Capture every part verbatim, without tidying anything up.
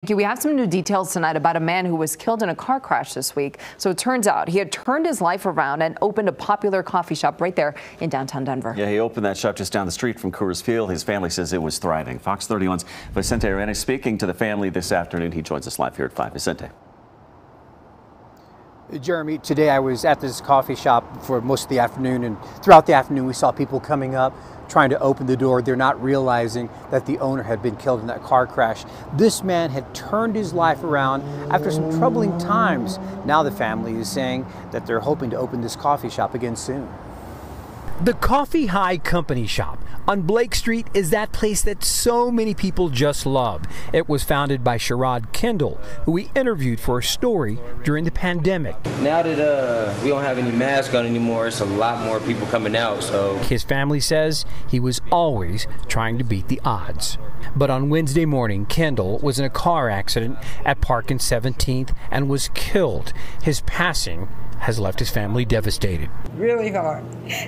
Thank you. We have some new details tonight about a man who was killed in a car crash this week. So it turns out he had turned his life around and opened a popular coffee shop right there in downtown Denver. Yeah, he opened that shop just down the street from Coors Field. His family says it was thriving. Fox thirty-one's Vicente speaking to the family this afternoon. He joins us live here at five. Vicente. Jeremy, today I was at this coffee shop for most of the afternoon, and throughout the afternoon we saw people coming up trying to open the door. They're not realizing that the owner had been killed in that car crash. This man had turned his life around after some troubling times. Now the family is saying that they're hoping to open this coffee shop again soon. The Coffee High Company Shop on Blake Street is that place that so many people just love. It was founded by Sherrod Kendall, who we interviewed for a story during the pandemic. Now that uh, we don't have any masks on anymore, it's a lot more people coming out. So his family says he was always trying to beat the odds. But on Wednesday morning, Kendall was in a car accident at Park and seventeenth and was killed. His passing has left his family devastated. Really hard.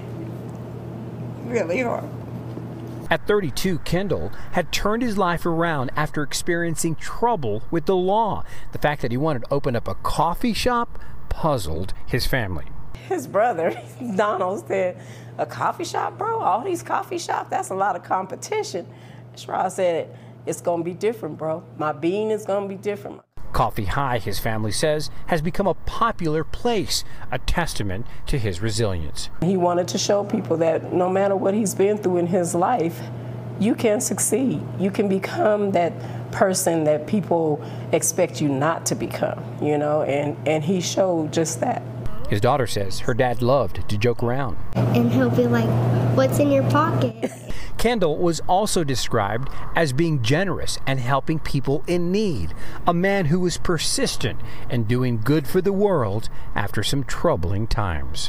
Really hard. At thirty-two, Kendall had turned his life around after experiencing trouble with the law. The fact that he wanted to open up a coffee shop puzzled his family. His brother, Donald, said, a coffee shop, bro? All these coffee shops, that's a lot of competition. Sherrod said, it's going to be different, bro. My being is going to be different. Coffee High, his family says, has become a popular place, a testament to his resilience. He wanted to show people that no matter what he's been through in his life, you can succeed. You can become that person that people expect you not to become, you know, and, and he showed just that. His daughter says her dad loved to joke around. And he'll be like, what's in your pocket? Kendall was also described as being generous and helping people in need, a man who was persistent and doing good for the world after some troubling times.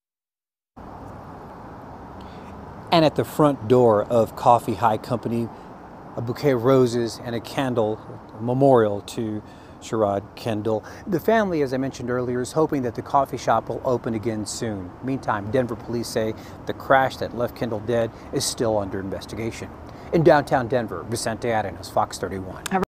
And at the front door of Coffee High Company, a bouquet of roses and a candle, a memorial to Sherrod Kendall. The family, as I mentioned earlier, is hoping that the coffee shop will open again soon. Meantime, Denver police say the crash that left Kendall dead is still under investigation. In downtown Denver, Vicente, Fox thirty-one.